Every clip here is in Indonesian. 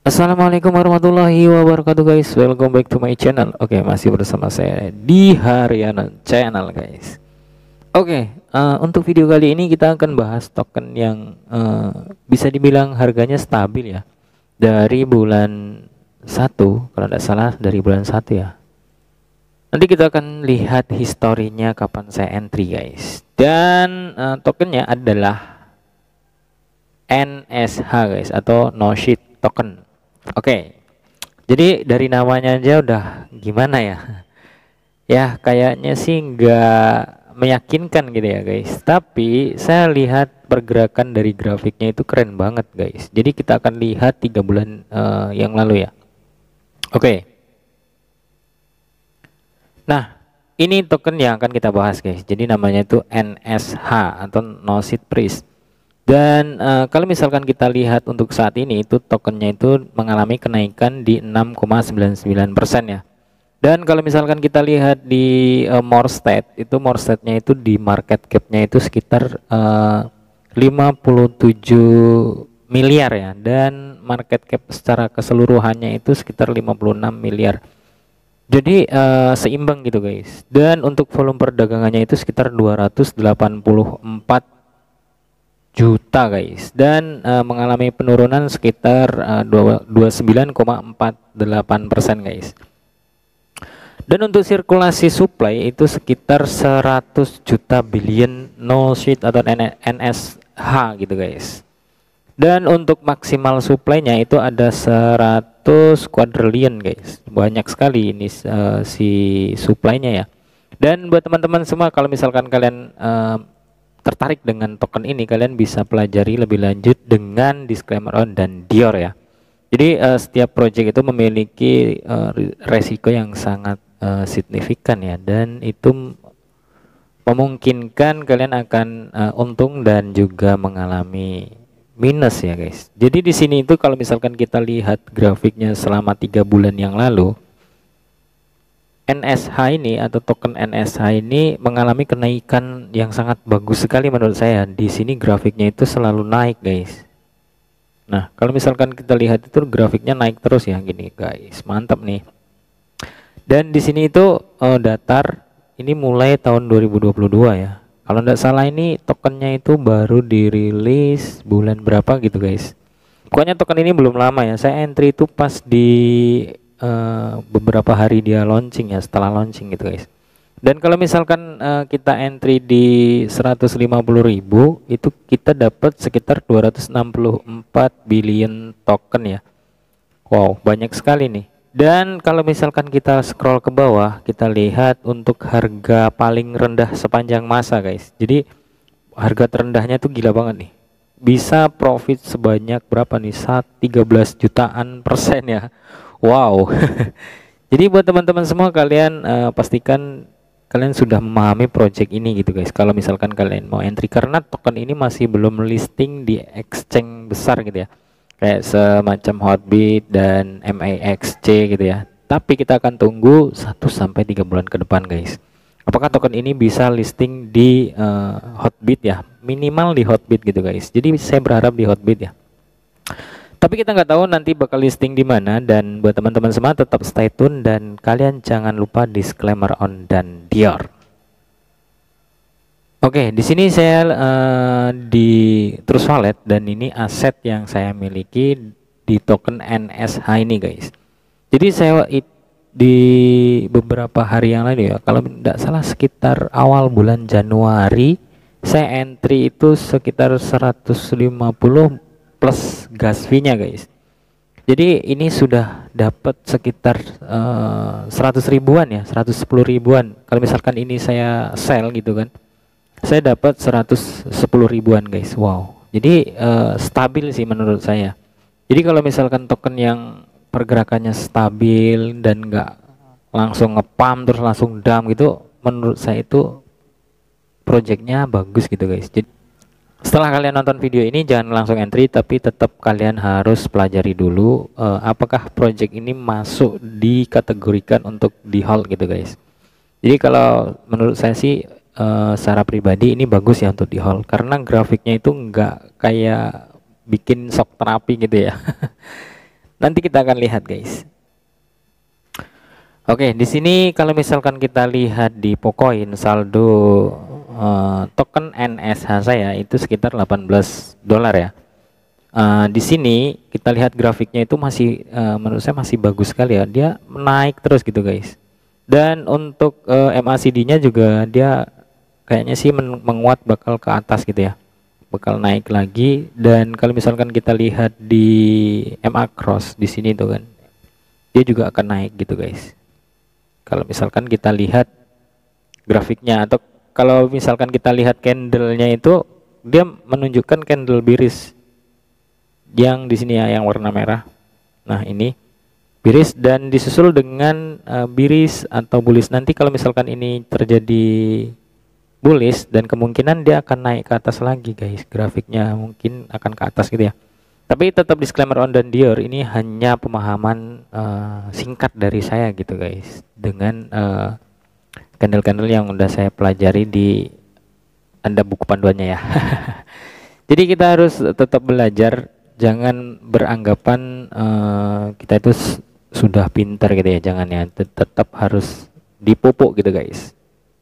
Assalamualaikum warahmatullahi wabarakatuh guys. Welcome back to my channel. Oke, masih bersama saya di Hariana Channel guys. Oke, untuk video kali ini kita akan bahas token yang bisa dibilang harganya stabil ya. Dari bulan 1, kalau tidak salah dari bulan 1 ya. Nanti kita akan lihat historinya kapan saya entry guys. Dan tokennya adalah NSH guys, atau no shit token. Oke, jadi dari namanya aja udah gimana ya? Ya kayaknya sih nggak meyakinkan gitu ya guys. Tapi saya lihat pergerakan dari grafiknya itu keren banget guys. Jadi kita akan lihat 3 bulan yang lalu ya. Oke. Nah, ini token yang akan kita bahas guys. Jadi namanya itu NSH atau No Seed Price. Dan kalau misalkan kita lihat untuk saat ini itu tokennya itu mengalami kenaikan di 6,99% ya. Dan kalau misalkan kita lihat di Morstead itu Morsteadnya itu di market capnya itu sekitar 57 miliar ya. Dan market cap secara keseluruhannya itu sekitar 56 miliar. Jadi seimbang gitu guys. Dan untuk volume perdagangannya itu sekitar 284 juta guys, dan mengalami penurunan sekitar 29,48% guys. Dan untuk sirkulasi supply itu sekitar 100 juta billion no sheet atau NSH gitu guys. Dan untuk maksimal supply-nya itu ada 100 quadrillion guys. Banyak sekali ini si supply-nya ya. Dan buat teman-teman semua, kalau misalkan kalian tertarik dengan token ini, kalian bisa pelajari lebih lanjut dengan disclaimer on dan Dior ya. Jadi setiap project itu memiliki resiko yang sangat signifikan ya, dan itu memungkinkan kalian akan untung dan juga mengalami minus ya guys. Jadi di sini itu kalau misalkan kita lihat grafiknya selama 3 bulan yang lalu, NSH ini atau token NSH ini mengalami kenaikan yang sangat bagus sekali menurut saya. Di sini grafiknya itu selalu naik guys. Nah, kalau misalkan kita lihat itu grafiknya naik terus ya gini guys. Mantap nih. Dan di sini itu datar ini mulai tahun 2022 ya. Kalau tidak salah ini tokennya itu baru dirilis bulan berapa gitu guys. Pokoknya token ini belum lama ya. Saya entry itu pas di beberapa hari dia launching ya, setelah launching gitu guys. Dan kalau misalkan kita entry di 150.000 itu kita dapat sekitar 264 billion token ya. Wow, banyak sekali nih. Dan kalau misalkan kita scroll ke bawah, kita lihat untuk harga paling rendah sepanjang masa guys. Jadi harga terendahnya tuh gila banget nih. Bisa profit sebanyak berapa nih? 13 jutaan persen ya. Wow. Jadi buat teman-teman semua, kalian pastikan kalian sudah memahami project ini gitu guys. Kalau misalkan kalian mau entry, karena token ini masih belum listing di exchange besar gitu ya. Kayak semacam Hotbit dan MAXC gitu ya. Tapi kita akan tunggu 1 sampai 3 bulan ke depan guys. Apakah token ini bisa listing di Hotbit ya? Minimal di Hotbit gitu guys. Jadi saya berharap di Hotbit ya. Tapi kita nggak tahu nanti bakal listing di mana. Dan buat teman-teman semua tetap stay tune dan kalian jangan lupa disclaimer on dan Dior. Oke, di sini saya di Trust Wallet, dan ini aset yang saya miliki di token NSH ini guys. Jadi saya di beberapa hari yang lalu ya, kalau tidak salah sekitar awal bulan Januari, saya entry itu sekitar 150 plus gas fee-nya guys. Jadi ini sudah dapat sekitar 100 ribuan ya, 110 ribuan. Kalau misalkan ini saya sell gitu kan, saya dapat 110 ribuan guys. Wow. Jadi stabil sih menurut saya. Jadi kalau misalkan token yang pergerakannya stabil dan nggak langsung ngepam terus langsung dump gitu, menurut saya itu projectnya bagus gitu guys. Jadi setelah kalian nonton video ini jangan langsung entry, tapi tetap kalian harus pelajari dulu apakah project ini masuk dikategorikan untuk di hold gitu guys. Jadi kalau menurut saya sih secara pribadi ini bagus ya untuk di hold, karena grafiknya itu enggak kayak bikin shock terapi gitu ya. Nanti kita akan lihat guys. Oke, di sini kalau misalkan kita lihat di Pocoin saldo token NSH saya itu sekitar 18 dolar ya. Di sini kita lihat grafiknya itu masih menurut saya masih bagus sekali ya. Dia naik terus gitu guys. Dan untuk MACD-nya juga dia kayaknya sih menguat, bakal ke atas gitu ya. Bakal naik lagi. Dan kalau misalkan kita lihat di MA cross di sini tuh kan, dia juga akan naik gitu guys. Kalau misalkan kita lihat grafiknya, atau kalau misalkan kita lihat candlenya itu, dia menunjukkan candle bearish yang di sini ya, yang warna merah. Nah ini bearish dan disusul dengan bearish atau bullish. Nanti kalau misalkan ini terjadi bullish, dan kemungkinan dia akan naik ke atas lagi guys, grafiknya mungkin akan ke atas gitu ya. Tapi tetap disclaimer on dan Dior, ini hanya pemahaman singkat dari saya gitu guys, dengan candle-candle yang udah saya pelajari di buku panduannya ya. Jadi kita harus tetap belajar, jangan beranggapan kita itu sudah pintar gitu ya, jangan ya, tetap harus dipupuk gitu guys.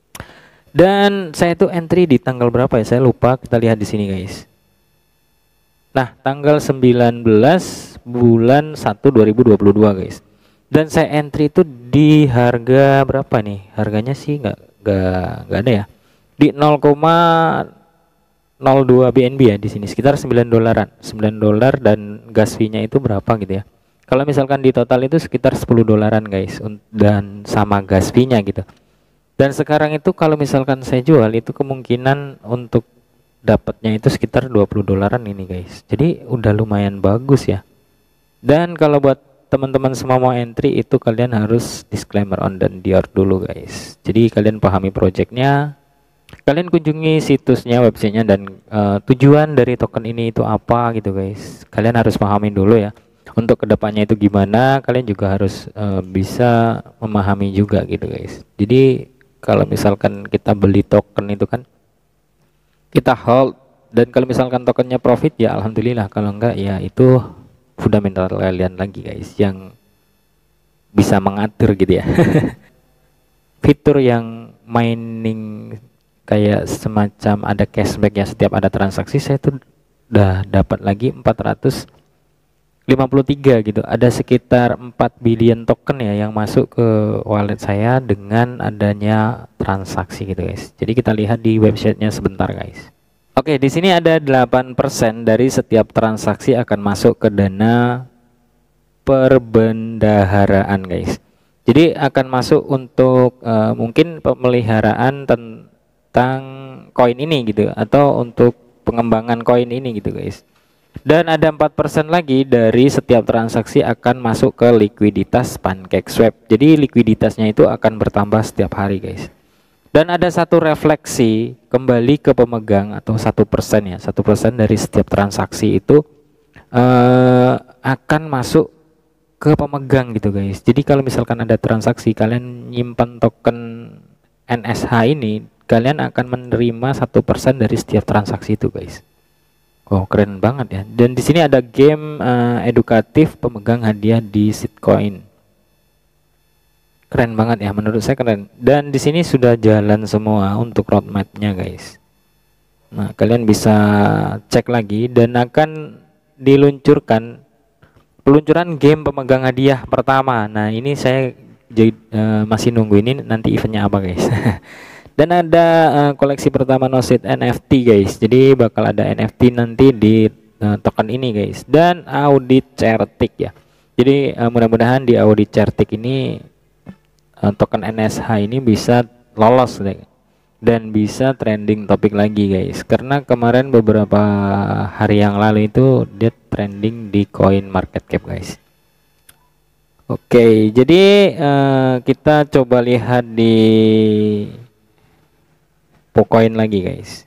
Dan saya itu entry di tanggal berapa ya, saya lupa, kita lihat di sini guys. Nah, tanggal 19 bulan 1 2022 guys. Dan saya entry itu di harga berapa nih? Harganya sih nggak ada ya. Di 0,02 BNB ya di sini, sekitar 9 dolaran. 9 dolar dan gas fee-nya itu berapa gitu ya. Kalau misalkan di total itu sekitar 10 dolaran guys, dan sama gas fee-nya gitu. Dan sekarang itu kalau misalkan saya jual itu kemungkinan untuk dapatnya itu sekitar 20 dolaran ini guys. Jadi udah lumayan bagus ya. Dan kalau buat teman-teman semua mau entry itu kalian harus disclaimer on dan Dior dulu guys. Jadi kalian pahami projectnya, kalian kunjungi situsnya, websitenya, dan tujuan dari token ini itu apa gitu guys. Kalian harus pahami dulu ya. Untuk kedepannya itu gimana, kalian juga harus bisa memahami juga gitu guys. Jadi kalau misalkan kita beli token itu kan kita hold, dan kalau misalkan tokennya profit ya alhamdulillah, kalau enggak ya itu fundamental kalian lagi guys yang bisa mengatur gitu ya. Fitur yang mining kayak semacam ada cashback ya setiap ada transaksi, saya tuh udah dapat lagi 453 gitu. Ada sekitar 4 billion token ya yang masuk ke wallet saya dengan adanya transaksi gitu guys. Jadi kita lihat di websitenya sebentar guys. Oke, di sini ada 8% dari setiap transaksi akan masuk ke dana perbendaharaan guys. Jadi akan masuk untuk mungkin pemeliharaan tentang koin ini gitu, atau untuk pengembangan koin ini gitu guys. Dan ada 4% lagi dari setiap transaksi akan masuk ke likuiditas PancakeSwap. Jadi likuiditasnya itu akan bertambah setiap hari guys. Dan ada satu refleksi kembali ke pemegang, atau 1% ya, 1% dari setiap transaksi itu akan masuk ke pemegang gitu guys. Jadi kalau misalkan ada transaksi kalian nyimpan token NSH ini, kalian akan menerima 1% dari setiap transaksi itu guys. Oh keren banget ya. Dan di sini ada game edukatif pemegang hadiah di Sitcoin. Keren banget ya, menurut saya keren. Dan di sini sudah jalan semua untuk roadmapnya guys. Nah kalian bisa cek lagi, dan akan diluncurkan peluncuran game pemegang hadiah pertama. Nah ini saya masih nunggu ini nanti eventnya apa guys. Dan ada koleksi pertama Nosid NFT guys. Jadi bakal ada NFT nanti di token ini guys. Dan audit Certik ya. Jadi mudah-mudahan di audit Certik ini token NSH ini bisa lolos deh, dan bisa trending topik lagi guys. Karena kemarin beberapa hari yang lalu itu dia trending di Coin Market Cap guys. Oke, jadi kita coba lihat di Pocoin lagi guys.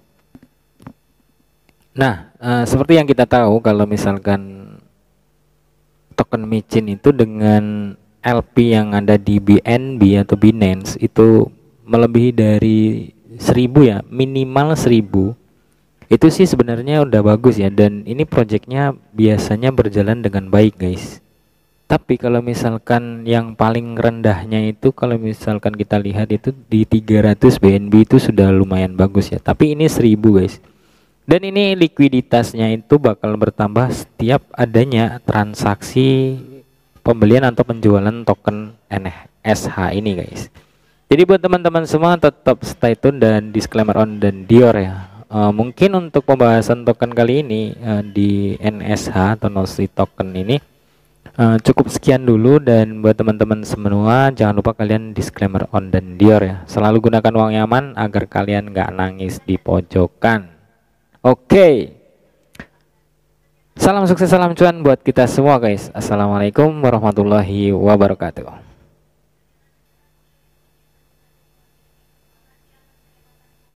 Nah seperti yang kita tahu, kalau misalkan token micin itu dengan LP yang ada di BNB atau Binance itu melebihi dari 1000 ya, minimal 1000, itu sih sebenarnya udah bagus ya. Dan ini projectnya biasanya berjalan dengan baik guys. Tapi kalau misalkan yang paling rendahnya itu, kalau misalkan kita lihat itu di 300 BNB itu sudah lumayan bagus ya. Tapi ini 1000 guys. Dan ini likuiditasnya itu bakal bertambah setiap adanya transaksi pembelian atau penjualan token NSH ini guys. Jadi buat teman-teman semua tetap stay tune dan disclaimer on dan Dior ya. Mungkin untuk pembahasan token kali ini di NSH atau Nosy token ini cukup sekian dulu, dan buat teman-teman semua jangan lupa kalian disclaimer on dan Dior ya. Selalu gunakan uang yang aman agar kalian nggak nangis di pojokan. Oke. Salam sukses, salam cuan buat kita semua guys. Assalamualaikum warahmatullahi wabarakatuh.